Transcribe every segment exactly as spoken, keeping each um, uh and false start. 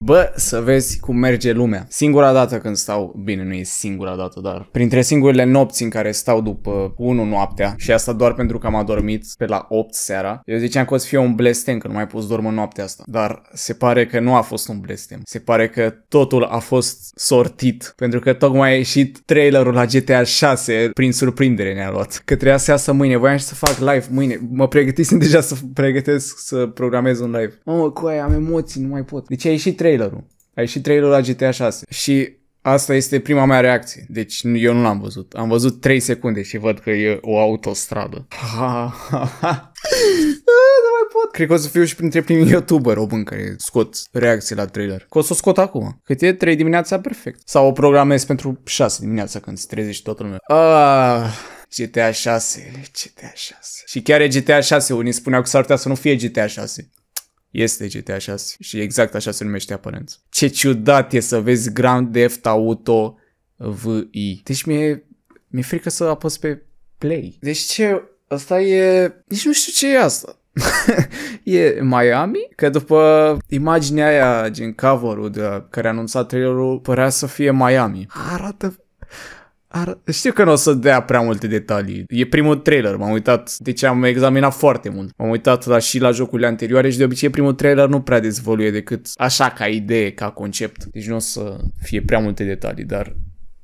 Bă, să vezi cum merge lumea. Singura dată când stau, bine, nu e singura dată, dar printre singurele nopți în care stau după unu noaptea, și asta doar pentru că am adormit pe la opt seara, eu ziceam că o să fie un blestem, că nu mai pot să dorm în noaptea asta. Dar se pare că nu a fost un blestem. Se pare că totul a fost sortit, pentru că tocmai a ieșit trailerul la G T A șase, prin surprindere ne-a luat. Că trebuia să iasă mâine, voiam și să fac live mâine. Mă pregătisem deja să pregătesc să programez un live. Mamă, cu aia am emoții, nu mai pot. Deci a ieșit trailerul. A ieșit trailerul la G T A șase. Și asta este prima mea reacție. Deci eu nu l-am văzut. Am văzut trei secunde și văd că e o autostradă. Ha, ha, ha. Nu mai pot. Cred că o să fiu și printre primii YouTuber români care scot reacții la trailer. Că o să o scot acum. Cât e trei dimineața, perfect. Sau o programez pentru șase dimineața când se trezește toată lumea. Ah, G T A șase. G T A șase. Și chiar e G T A șase. Unii spuneau că s-ar putea să nu fie G T A șase. Este G T A șase și exact așa se numește aparent. Ce ciudat e să vezi Grand Theft Auto V I. Deci mi-e mi-e frică să apăs pe play. Deci ce? Asta e... Nici nu știu ce e asta. E Miami? Că după imaginea aia gen cover-ul de care a anunțat trailerul părea să fie Miami. Arată... Ar... Știu că nu o să dea prea multe detalii. E primul trailer, m-am uitat, deci am examinat foarte mult. M-am uitat la, și la jocurile anterioare și de obicei primul trailer nu prea dezvăluie decât așa ca idee, ca concept. Deci nu o să fie prea multe detalii, dar...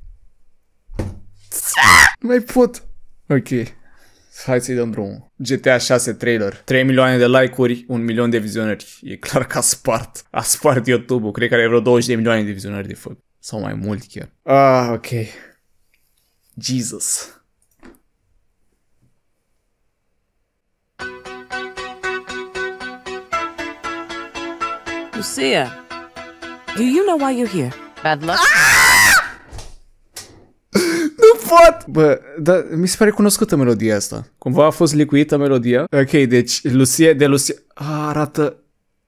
Nu mai pot. Ok. Hai să-i dăm drumul. G T A șase trailer. trei milioane de like-uri, un milion de vizionări. E clar că a spart. A spart YouTube-ul. Cred că are vreo douăzeci de milioane de vizionări de fapt. Sau mai mult chiar. Ah, ok. Jesus. Lucia, do you know why you're here? Bad luck? Nu pot! Bă, dar mi se pare cunoscută melodia asta. Cumva a fost licuită melodia. Ok, deci Lucia, de Lucia... A, arată...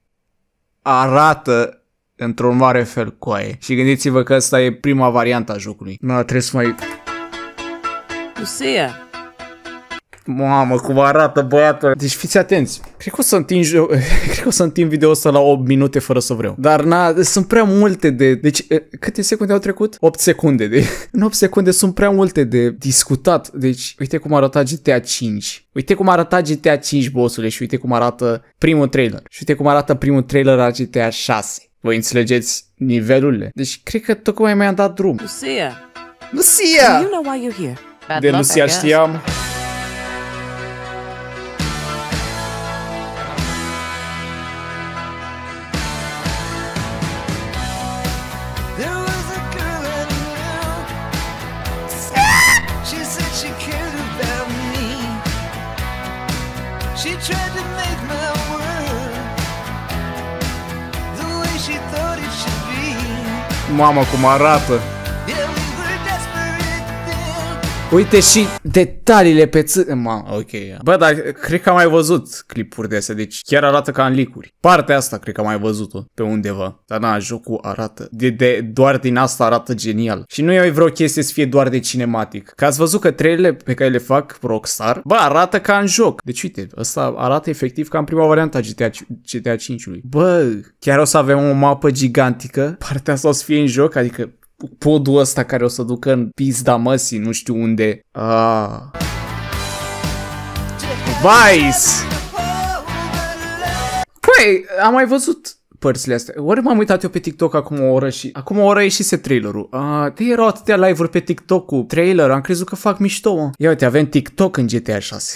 Arată într-un mare fel coaie. Și gândiți-vă că asta e prima variantă a jocului. Nu, trebuie să mai... Lucia. Mamă, cum arată băiatul. Deci fiți atenți. Cred că o să întind, cred că o să întind video ăsta la opt minute fără să vreau. Dar na, sunt prea multe de... Deci, câte secunde au trecut? opt secunde. De... În opt secunde sunt prea multe de discutat. Deci, uite cum arăta G T A cinci. Uite cum arăta G T A cinci, bossule. Și uite cum arată primul trailer. Și uite cum arată primul trailer la G T A șase. Voi înțelegeți nivelurile? Deci, cred că tocmai mi-am dat drum. Lucia. Lucia! Do you know why you're here? Bad De luck, Lucia I guess. știam. Mamă, cum arată! Uite și detaliile pe ță... Mamă, ok. Bă, dar cred că am mai văzut clipuri de astea, deci chiar arată ca în leak-uri. Partea asta cred că am mai văzut-o pe undeva. Dar na, jocul arată. De, de, doar din asta arată genial. Și nu e vreo chestie să fie doar de cinematic. Că ați văzut că trailerele pe care le fac Rockstar, bă, arată ca în joc. Deci uite, ăsta arată efectiv ca în prima variantă a G T A cinci-ului. Bă, chiar o să avem o mapă gigantică. Partea asta o să fie în joc, adică podul ăsta care o să ducă în pizda măsii, nu știu unde. Ah. Vice! Păi, am mai văzut părțile astea. Ori m-am uitat eu pe TikTok acum o oră și... Acum o oră ieșise trailerul. Ah, de erau atâtea live-uri pe TikTok cu trailer, am crezut că fac mișto, mă. Ia uite, avem TikTok în G T A șase.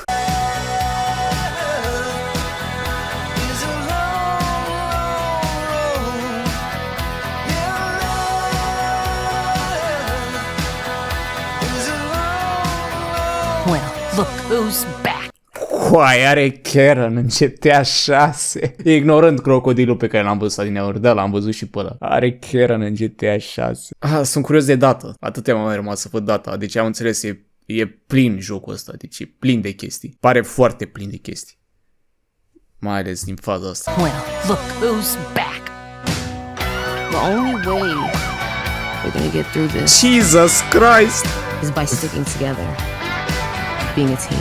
Well, look who's back. Coai, are Karen în G T A șase. Ignorând crocodilul pe care l-am văzut adineauri. Da, l-am văzut și pe ăla. Are Karen în G T A șase. Ah, sunt curios de dată. Atâtea m-am rămas să văd data. Deci am înțeles, e, e plin jocul ăsta. Deci e plin de chestii. Pare foarte plin de chestii. Mai ales din faza asta. Well, look who's back. The only way we're gonna get through this Jesus Christ! is by sticking together, being a team.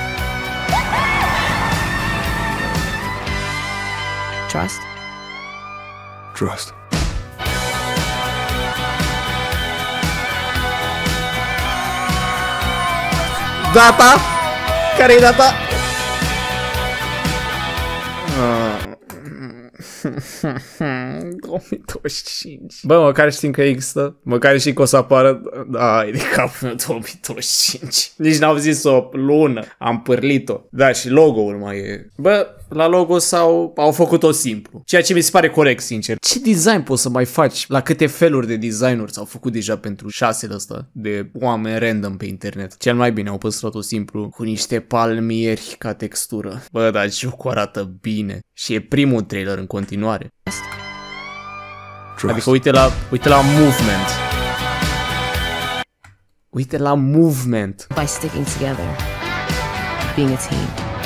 Trust? Trust. Data? Care e data? Uh. două mii douăzeci și cinci. Bă, măcar știm că există. Măcar știm că o să apară. Da, e de capul meu două mii douăzeci și cinci. Nici n-au zis o lună. Am pârlit-o. Da, și logo-ul mai e. Bă, la logo s-au au făcut-o simplu. Ceea ce mi se pare corect, sincer. Ce design poți să mai faci? La câte feluri de designuri s-au făcut deja pentru șasele ăsta de oameni random pe internet? Cel mai bine au păstrat-o simplu cu niște palmieri ca textură. Bă, dar jocul arată bine. Și e primul trailer în continuare. Trust. Adică uite la, uite la movement. Uite la movement. By sticking together, being a team.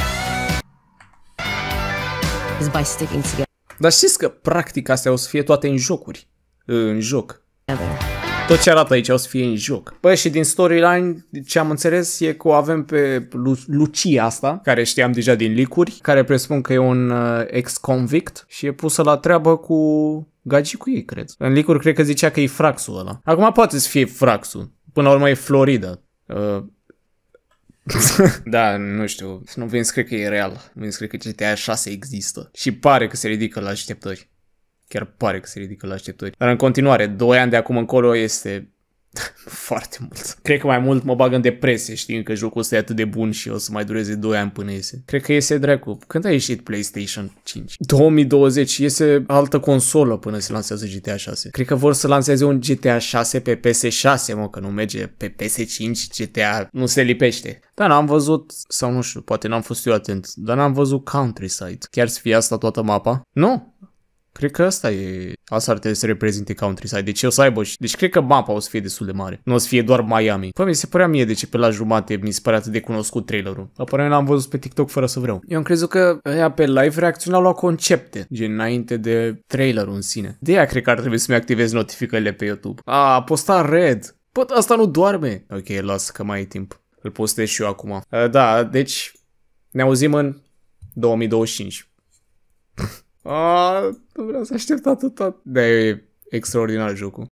Is by sticking together. Dar știți că practic astea o să fie toate în jocuri. În joc. Tot ce arată aici o să fie în joc. Bă, și din storyline, ce am înțeles e că o avem pe Lu Lucia asta, care știam deja din leak-uri, care presupun că e un uh, ex-convict și e pusă la treabă cu gagicul ei, cred. În leak-uri cred că zicea că e Fraxul ăla. Acum poate să fie Fraxul. Până la urmă e Florida. Uh... Da, nu știu. Nu vin să cred că e real. Vin să cred că G T A șase există. Și pare că se ridică la așteptări. Chiar pare că se ridică la așteptări. Dar în continuare, doi ani de acum încolo este foarte mult. Cred că mai mult mă bag în depresie știind că jocul ăsta e atât de bun și o să mai dureze doi ani până iese. Cred că iese dracu. Când a ieșit PlayStation cinci? două mii douăzeci. Iese altă consolă până se lansează G T A șase. Cred că vor să lanseze un G T A șase pe P S șase, mă, că nu merge pe P S cinci. G T A nu se lipește. Dar n-am văzut, sau nu știu, poate n-am fost eu atent, dar n-am văzut Countryside. Chiar să fie asta toată mapa? Nu. Cred că asta e... Asta ar trebui să reprezinte Countryside. Deci o să aibă și... Deci cred că mapa o să fie destul de mare. Nu o să fie doar Miami. Păi mi se părea mie de ce pe la jumate mi se părea atât de cunoscut trailerul. Apoi l-am văzut pe TikTok fără să vreau. Eu am crezut că ăia pe live reacționau la concepte. Gen înainte de trailerul în sine. De aia cred că ar trebui să-mi activez notificările pe YouTube. A, a postat Red. Bă, asta nu doarme. Ok, las că mai e timp. Îl postez și eu acum. Uh, da, deci ne auzim în două mii douăzeci și cinci. Ah, nu vreau să aștept atâta. Da, e extraordinar jocul.